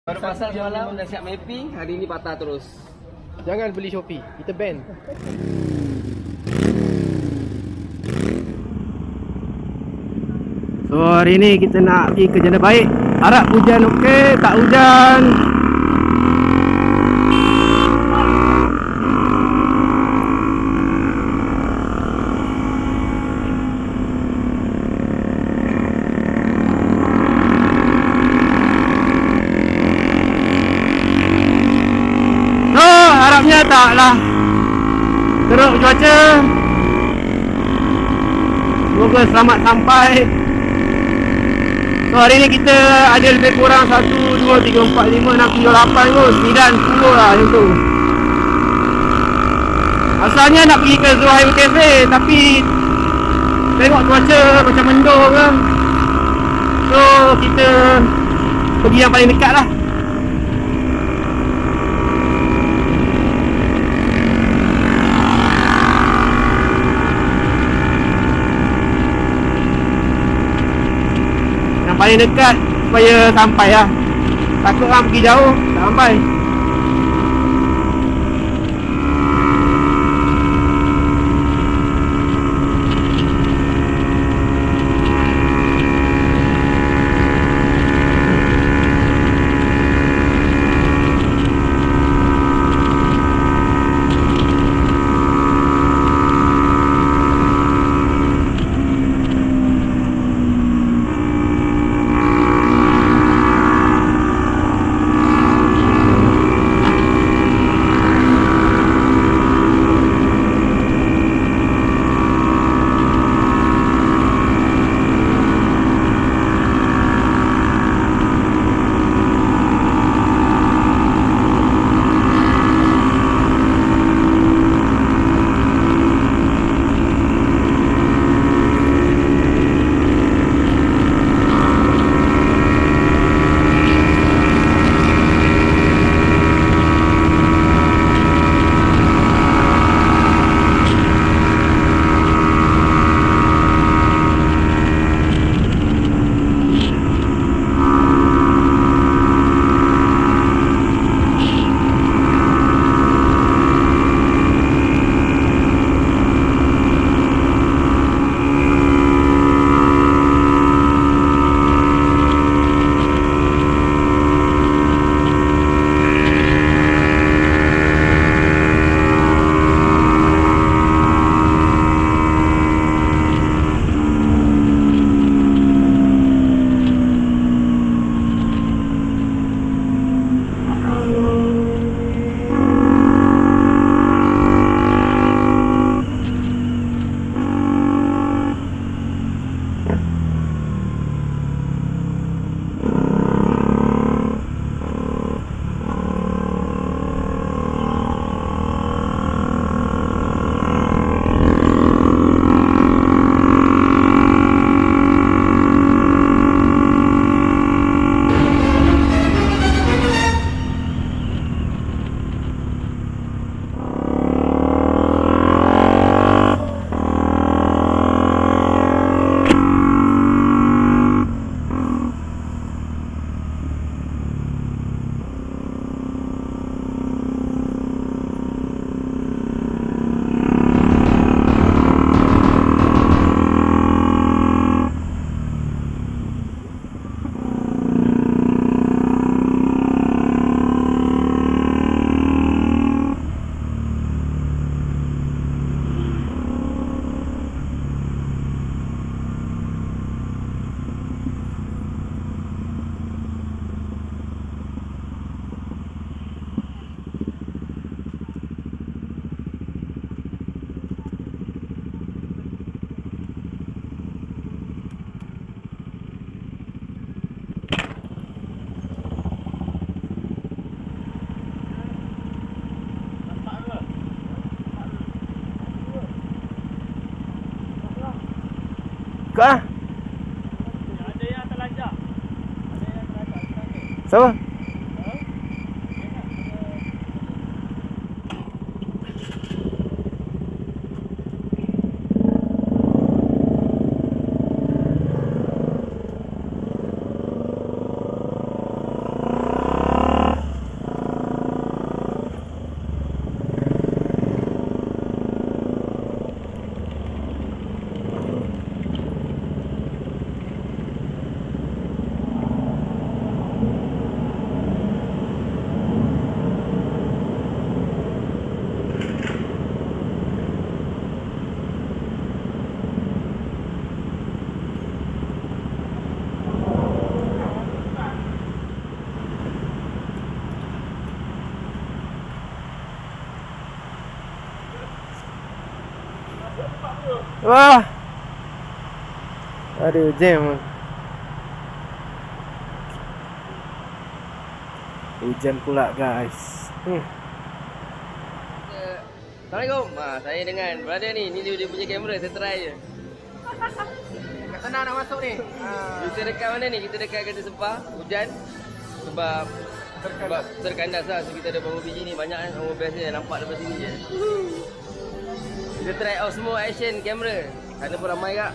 Baru pasal semalam dah siap mapping, hari ni patah terus. Jangan beli Shopee, kita ban. So hari ni kita nak pergi ke Jana Baik. Harap hujan okey, tak hujan. So harapnya taklah teruk cuaca. Semoga selamat sampai. So hari ni kita ada lebih kurang 1, 2, 3, 4, 5, 6, 7, 8 kot 9, 10 lah macam tu. Asalnya nak pergi ke Zoo Highway Cafe, tapi tengok cuaca macam mendung kan. So kita pergi yang paling dekat lah. Paling dekat supaya sampai lah. Takut orang pergi jauh tak sampai. Kak? Ada yang terlanjak. Siapa? Wah. Aduh, jam. Hujan pula guys. Assalamualaikum. Saya dengan brother ni. Ni dia punya kamera, saya try je. Kat sana nak masuk ni. Kita dekat mana ni? Kita dekat Kata Sepah, hujan. Sebab terkandas lah. So kita ada bambu biji ni. Banyak kan bambu best ni. Nampak depan sini je. Kita try Osmo Action kamera. Sana pun ramai kak.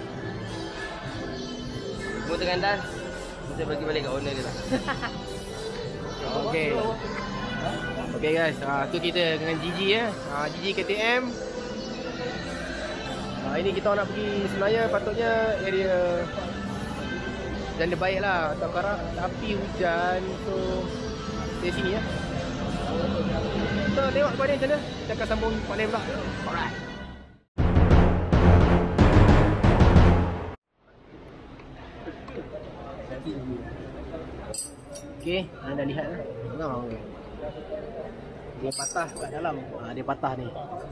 Semua terkandas. Kita bagi balik kat owner dia lah. Okey. Okey guys, tu kita dengan Gigi ya. Gigi KTM. Ini kita nak pergi sebenarnya patutnya area dan dia baik lah tak karang, tapi hujan. So dari sini ya. Kita tengok kepada macam mana. Kita akan sambung Pak Lem pula. Alright. Okey, anda lihat lah. Tengok. Dia patah kat dalam. Dia patah ni.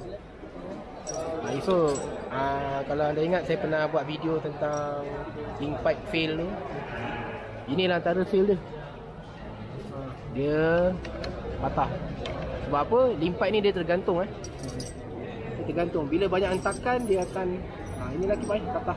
So kalau anda ingat saya pernah buat video tentang link pipe fail ni. Inilah antara fail dia. Dia patah. Sebab apa? Link pipe ni dia tergantung Dia tergantung. Bila banyak hentakan dia akan inilah kipas patah.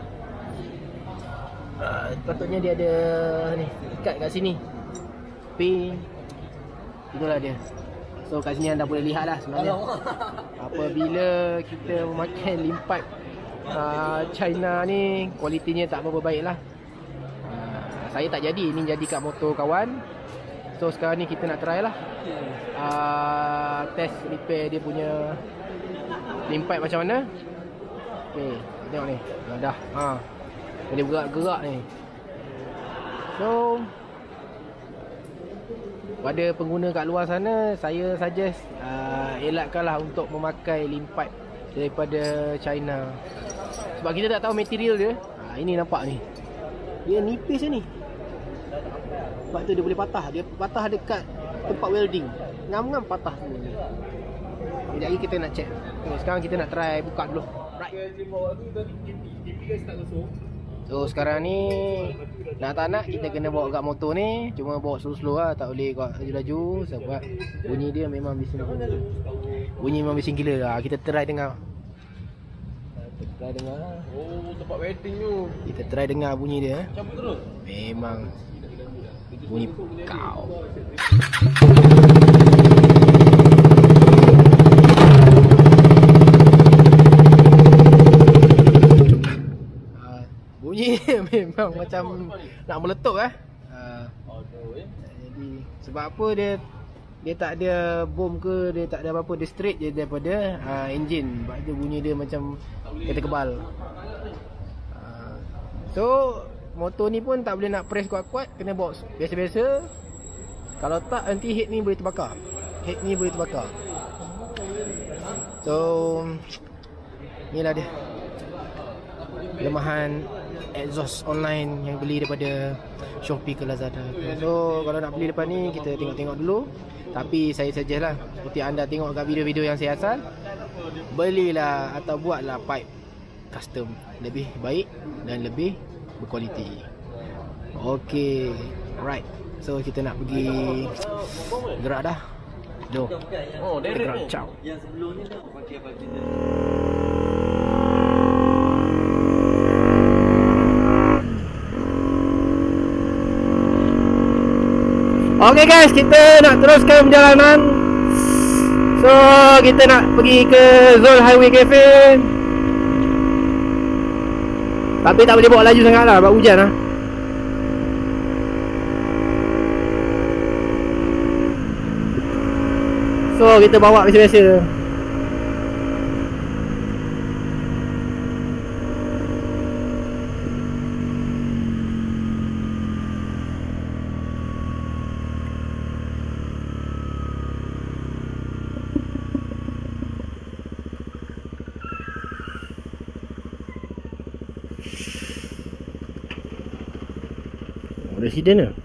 Patutnya dia ada ni ikat kat sini. Tapi itulah dia. So kat sini anda boleh lihat lah sebenarnya. Apabila kita memakai link pipe China ni, kualitinya tak berapa baik lah. Saya tak jadi, ni jadi kat motor kawan. So sekarang ni kita nak try lah test repair dia punya link pipe macam mana. Okay, tengok ni. Dah boleh bergerak-gerak ni. So pada pengguna kat luar sana, saya suggest elakkanlah untuk memakai link pipe daripada China. Sebab kita tak tahu material dia. Ini nampak ni. Dia nipis je ni. Sebab tu dia boleh patah. Dia patah dekat tempat welding. Ngam-ngam patah semua ni. Sekejap lagi kita nak check. Sekarang kita nak try buka dulu. Right. So sekarang ni nak tak nak kita kena bawa kat motor ni. Cuma bawa slow-slow lah. Tak boleh kat laju-laju. Sebab bunyi dia memang bising. Bunyi memang bising gila lah. Kita try dengar. Kita try dengar. Oh, tempat wedding tu. Kita try dengar bunyi dia. Cabut terus. Memang bunyi kau. Bunyi memang macam nak meletup Jadi sebab apa dia tak ada bom ke, dia tak ada apa-apa, dia straight je daripada enjin. Sebab dia bunyi dia macam kereta kebal. So motor ni pun tak boleh nak press kuat-kuat, kena bawa biasa-biasa. Kalau tak nanti head ni boleh terbakar. Head ni boleh terbakar. So inilah dia kelemahan exhaust online yang beli daripada Shopee ke Lazada. So kalau nak beli depan ni kita tengok-tengok dulu. Tapi saya suggest lah, seperti anda tengok kat video-video yang saya asal, belilah atau buatlah pipe custom lebih baik dan lebih berkualiti. Okay, right. So kita nak pergi gerak dah. Jom. Oh, kita gerak. Ciao. Yang sebelumnya dah pakai apa kita. Okay guys, kita nak teruskan perjalanan. So kita nak pergi ke Zul Highway Cafe. Tapi tak boleh bawa laju sangat lah, sebab hujan lah. So kita bawa biasa-biasa. Resident ke?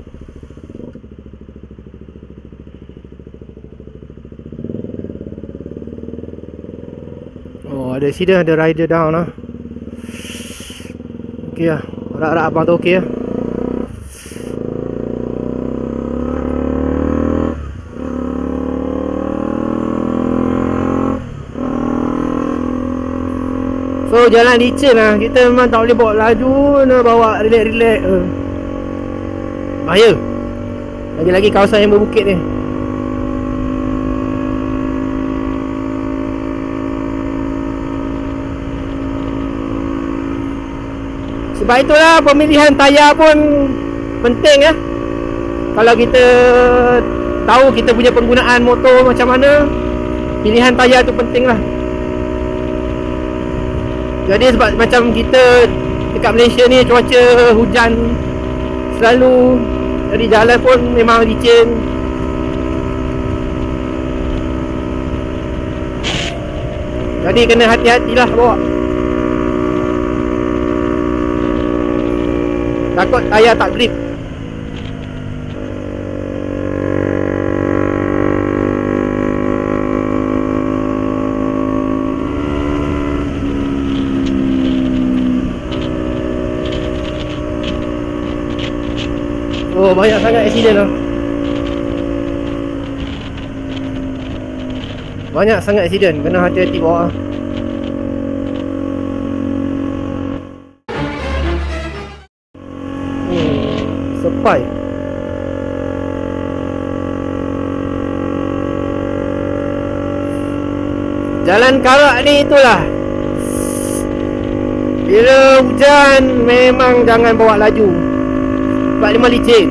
Oh, ada resident, ada rider down lah. Okey lah. Harap-harap abang tu okey lah. So jalan licin lah. Kita memang tak boleh bawa laju, nak bawa relax-relax. Bahaya. Lagi-lagi kawasan yang berbukit ni. Sebab itulah pemilihan tayar pun penting ya. Kalau kita tahu kita punya penggunaan motor macam mana, pilihan tayar tu penting lah. Jadi sebab macam kita dekat Malaysia ni cuaca hujan selalu, jadi jalan pun memang licin. Jadi kena hati-hatilah bawa. Takut tayar tak grip. Oh, banyak sangat accident lah. Banyak sangat accident, kena hati-hati bawa. Sepai. Jalan Karak ni itulah, bila hujan memang jangan bawa laju sebab dia memang licin.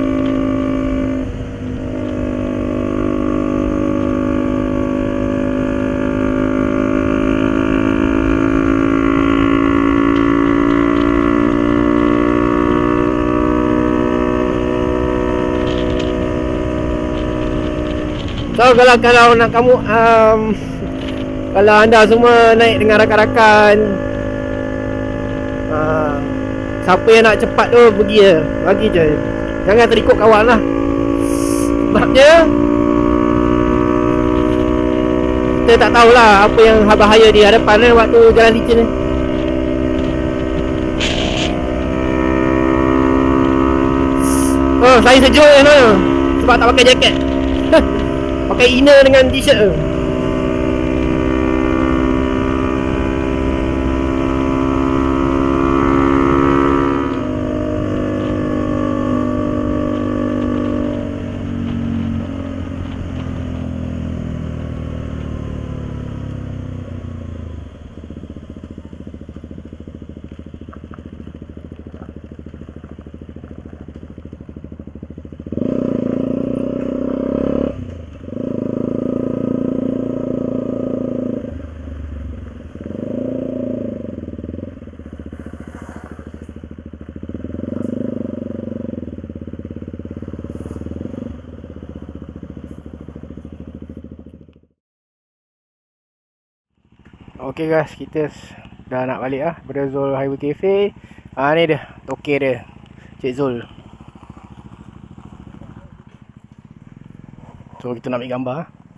So kalau nak kamu kalau anda semua naik dengan rakan-rakan, siapa yang nak cepat tu pergi je, bagi je. Jangan terikut kawan lah. Sebabnya kita tak tahulah apa yang bahaya di hadapan ni waktu jalan licin ni. Oh, saya sejuk ni sebab tak pakai jaket. Pakai inner dengan t-shirt tu. Okay guys, kita dah nak balik lah daripada Zul Highway Cafe. Ni dia, toke dia, Cik Zul. So kita nak ambil gambar.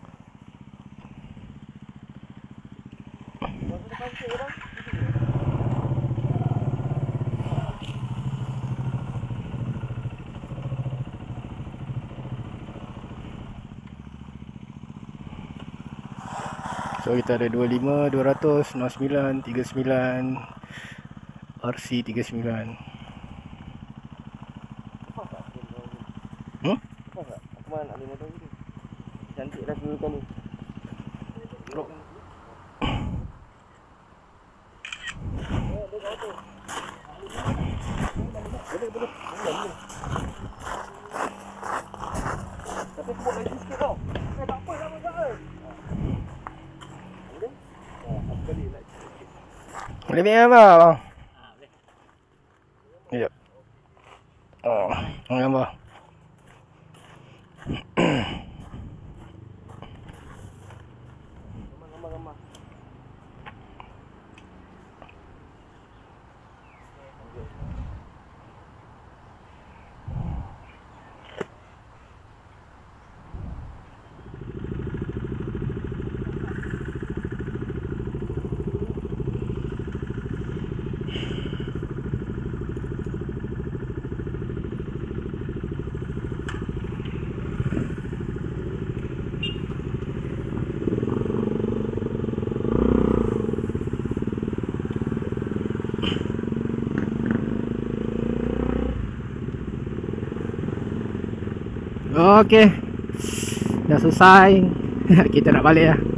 So kita ada 25, 200, 09, 39, RC 39. Aku mana nak beli motor ni? Cantik dah sebelum ni. Tapi sebut lagi sikit tau. Tak apa. Boleh ambil gambar bang? Ya. Oh, ambil gambar. Gambar. Okey. Dah selesai. Kita nak balik lah.